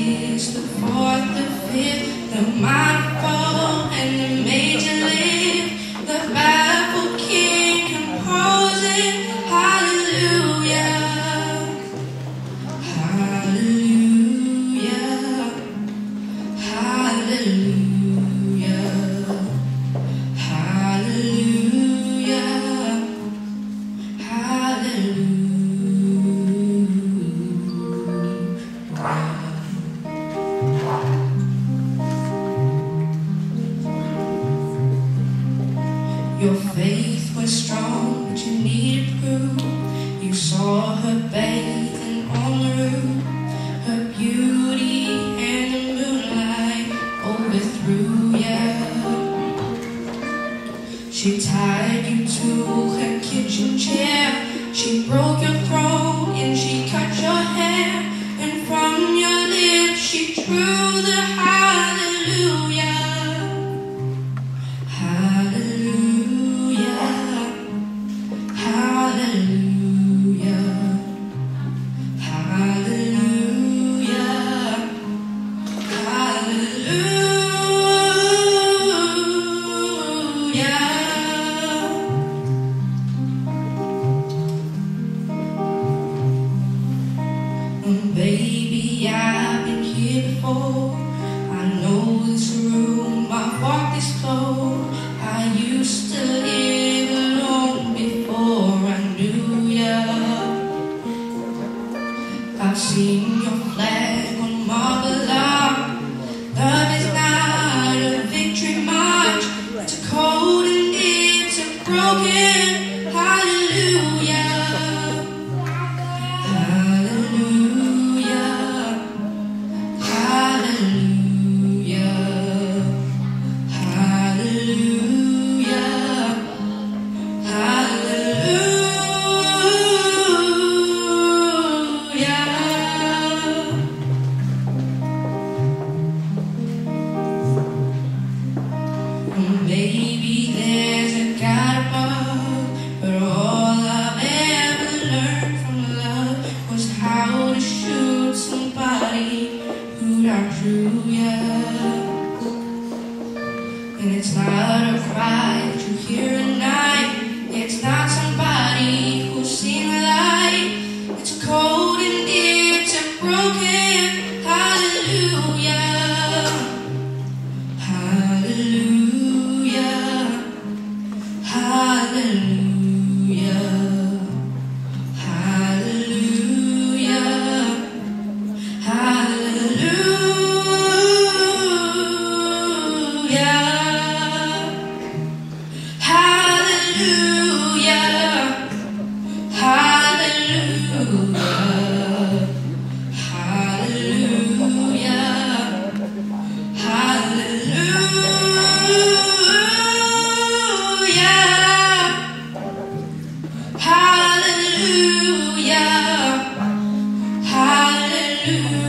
sixth, the fourth, the fifth, the minor fall and the major lift, the baffled king composing hallelujah, hallelujah, hallelujah, hallelujah, hallelujah. Your faith was strong, but you needed proof. You saw her bathing on the roof. Her beauty and the moonlight overthrew you. She tied you to her kitchen chair. She broke your throne and she cut your hair. And from your lips she drew the hallelujah. Baby, I've been here before. I know this room, I've walked this floor. I used to live alone before I knew ya. I've seen your flag on marble arm. Love is not a victory march. It's a cold and it's a broken hallelujah. Maybe there's a God above, but all I've ever learned from love was how to shoot somebody who'd outdrew ya. And it's not a cry that you hear at night. It's not somebody who's seen the light. It's a cold and it's a broken hallelujah. Hallelujah. Hallelujah, hallelujah, hallelujah, hallelujah, hallelujah, hallelujah. Hallelujah, hallelujah.